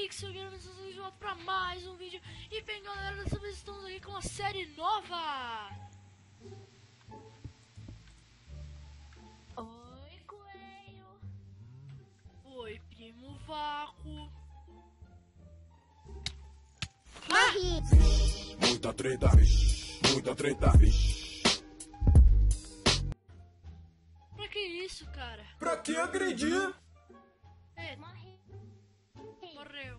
Pixel Games, vocês voltam pra mais um vídeo. E bem galera, dessa vez estamos aqui com uma série nova. Oi, coelho. Oi, primo Vácuo. Muita treta, muita treta. Pra que isso, cara? Pra que agredir? É, Morri. morreu.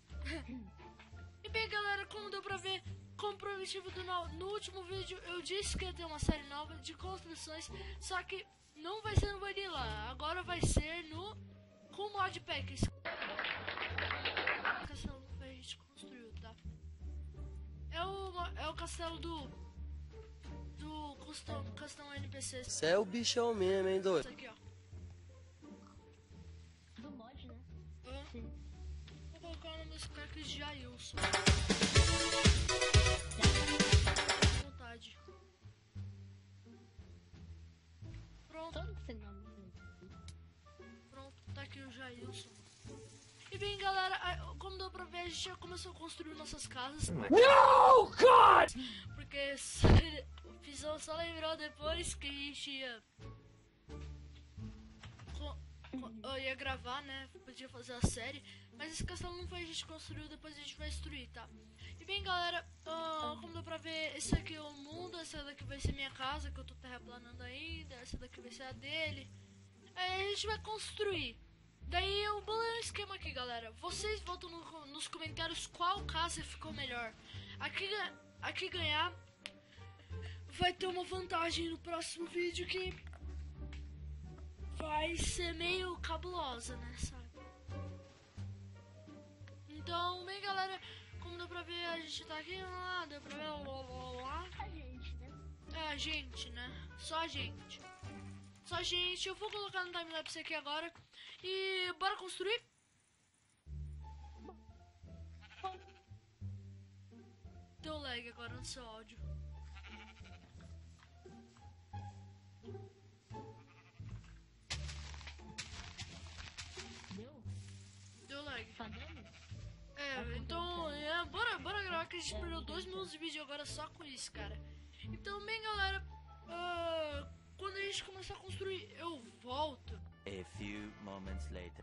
E bem galera, como deu pra ver, como prometido no último vídeo, eu disse que ia ter uma série nova de construções. Só que não vai ser no Vanilla, agora vai ser no com modpack. Esse castelo que a gente construiu, tá? É o castelo do custom NPC. Você é o bichão mesmo, hein, doido? Isso aqui, ó. Do mod, né? Hã? Sim. Vou colocar o nome desse cara aqui de Jailson. Vontade. Pronto, Todo esse nome. pronto, tá aqui o Jailson. E bem galera, como deu pra ver, a gente já começou a construir nossas casas. No, God! Porque o Fizão só lembrou depois que a gente ia gravar, né? Podia fazer a série. Mas esse castelo não foi a gente construiu, depois a gente vai destruir, tá? E bem galera, como deu pra ver, esse aqui é o mundo, essa daqui vai ser minha casa, que eu tô terraplanando ainda, essa daqui vai ser a dele. Aí a gente vai construir. Daí eu bolei um esquema aqui, galera. Vocês votam nos comentários qual casa ficou melhor. Aqui ganhar vai ter uma vantagem no próximo vídeo que vai ser meio cabulosa, né, sabe? Então, bem galera, como deu pra ver, a gente tá aqui, deu pra ver, lá. A gente, né? É a gente, né? Só a gente. Só a gente. Eu vou colocar no timelapse aqui agora. E bora construir? Deu lag agora no seu áudio. Deu? Deu lag. Tá dando? Então, bora gravar que a gente perdeu 2 minutos de vídeo agora só com isso, cara. Então, bem galera, quando a gente começar a construir, eu volto. A few moments later.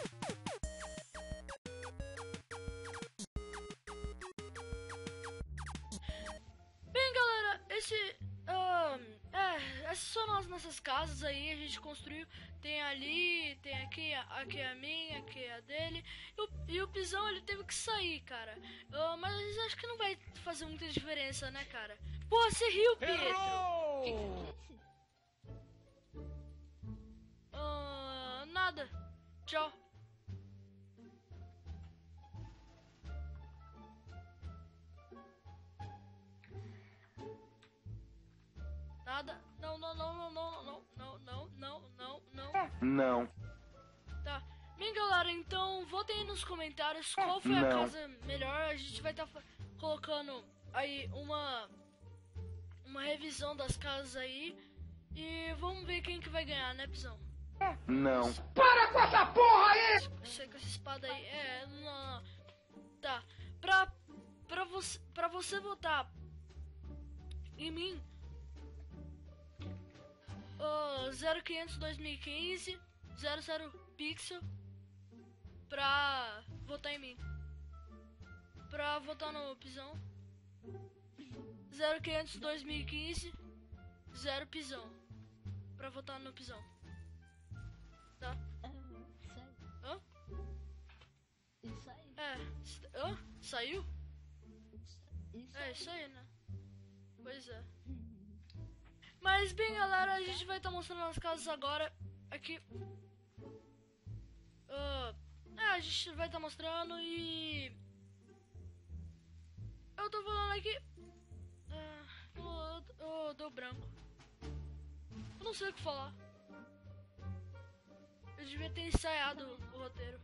Bem, galera, essas são as nossas casas aí, a gente construiu. Tem ali, tem aqui é a minha, aqui é a dele. E o Pisão, ele teve que sair, cara. Mas acho que não vai fazer muita diferença, né, cara? Pô, você riu, Pietro! Nada. Tchau. Nada. Não. Não. Tá. Bem, galera, então votem aí nos comentários qual foi a casa melhor. A gente vai estar colocando aí uma revisão das casas aí. E vamos ver quem que vai ganhar, né, Pisão? Não. Para com essa porra aí! Sei com essa espada aí. Não. Tá. Pra você votar em mim, 0500 2015 00 pixel pra votar em mim. Pra votar no Pisão, 0500 2015 0 Pisão. Pra votar no Pisão. Tá? Hã? Isso aí. Saiu? Isso É isso aí, né? Pois é. Mas bem, galera, a gente vai estar mostrando as casas agora aqui. A gente vai estar mostrando e eu tô falando aqui. Deu branco. Eu não sei o que falar. Eu devia ter ensaiado o roteiro.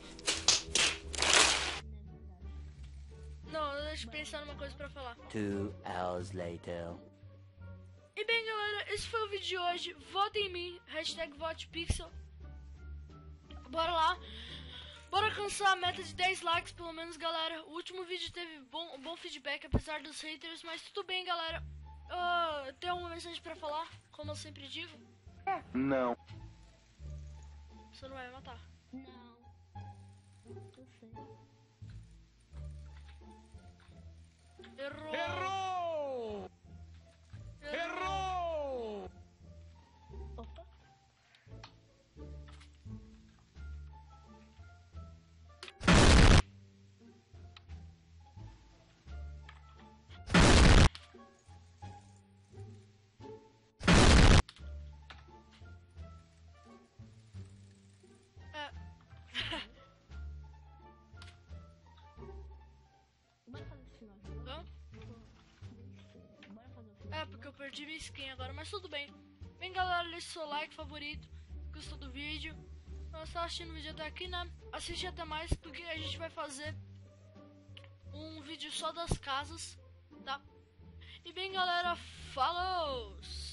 Não, deixa eu pensar numa coisa pra falar. 2 hours later. E bem, galera, esse foi o vídeo de hoje. Votem em mim, #VotePixel. Bora lá. Bora alcançar a meta de 10 likes, pelo menos, galera. O último vídeo teve bom feedback, apesar dos haters. Mas tudo bem, galera. Tem alguma mensagem pra falar? Como eu sempre digo. Não. Você não vai me matar. Não. Eu sei. Errou! Opa. Bora fazer esse final. Hã? Bora fazer o final. Porque eu perdi minha skin agora, mas tudo bem. Bem, galera, deixe seu like favorito. Gostou do vídeo? Você tá assistindo o vídeo até aqui, né? Assiste até mais, porque a gente vai fazer um vídeo só das casas, tá? E bem, galera, falou!